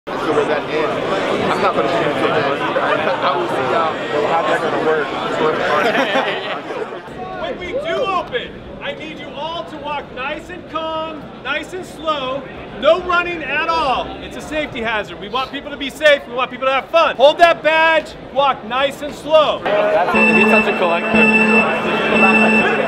So with that end, I'm not going to shoot for that. I will see y'all how that's going to work. When we do open, I need you all to walk nice and calm, nice and slow, no running at all. It's a safety hazard. We want people to be safe, we want people to have fun. Hold that badge, walk nice and slow. That's it, he's such a collector.